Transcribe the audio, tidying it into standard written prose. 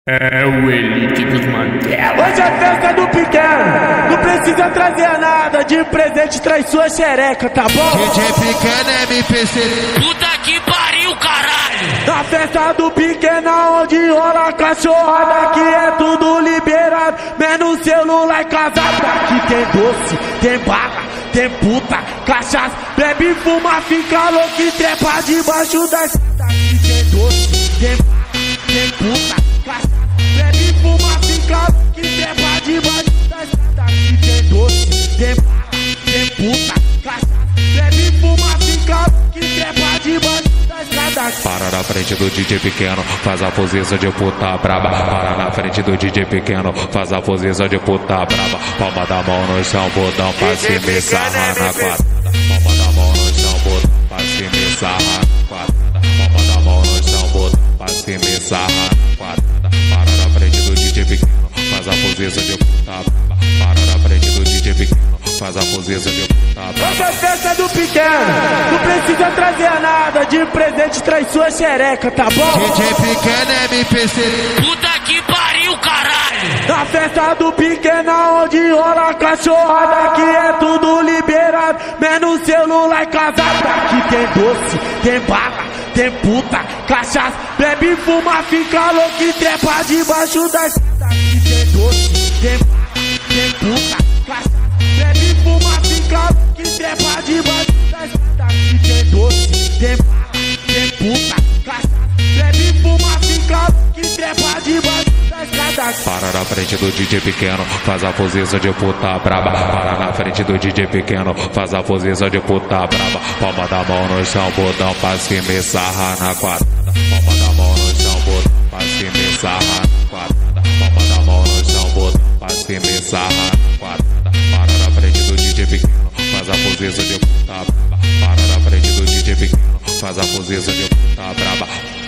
É o Elite dos Mandela. Hoje é festa do pequeno, não precisa trazer nada, de presente traz sua xereca, tá bom? DJ Pequeno MPC. Puta que pariu, caralho! Na festa do pequeno, onde rola cachorrada, aqui é tudo liberado, menos celular e casado. Aqui tem doce, tem bala, tem puta, cachaça, bebe, fuma, fica louco e trepa debaixo da escada. Aqui tem doce, tem bala, tem puta, cachaça, bebe, fuma, fica louco e trepa debaixo da escada. Aqui tem doce, tem bala, tem puta, cachaça, bebe, fuma, fica louco e trepa debaixo da escada. Para na frente do DJ Pequeno, faz a posição de puta braba. Para na frente do DJ Pequeno, faz a posição de puta braba. Palma da mão no chão, botão pra cima e sarra na quadrada. Palma da mão no chão, botão pra cima e sarra na quadrada. Palma da mão no chão, botão pra cima e sarra na quadrada. Para na frente do DJ Pequeno, faz a posição de puta braba. Para na frente do DJ Pequeno, faz a posição de puta braba. Hoje é festa do pequeno, não precisa trazer nada, de presente traz sua xereca, tá bom? DJ Pequeno MPC. Puta que pariu, caralho! Na festa do pequeno, onde rola cachorrada, aqui é tudo liberado, menos celular e casado. Aqui tem doce, tem bala, tem puta, cachaça, bebe, fuma, fica louco e trepa debaixo da escada. Aqui tem doce, tem bala, tem puta, cachaça, bebe, fuma, fica louco e trepa debaixo da escada. Aqui tem doce, tem bala, tem puta, cachaça, bebe, fuma, fica louco e trepa debaixo da escada. Para na frente do DJ Pequeno, faz a posição de puta braba. Para na frente do DJ Pequeno, faz a posição de puta braba. Palma da mão no chão, botão pra cima e sarra na quadrada. Palma da mão no chão, botão pra cima e sarra na quadrada. Palma da mão no chão, botão pra cima e sarra na quadrada. Para na frente do DJ Pequeno, faz a posição de puta braba. Para na frente do DJ Pequeno, faz a posição de puta braba.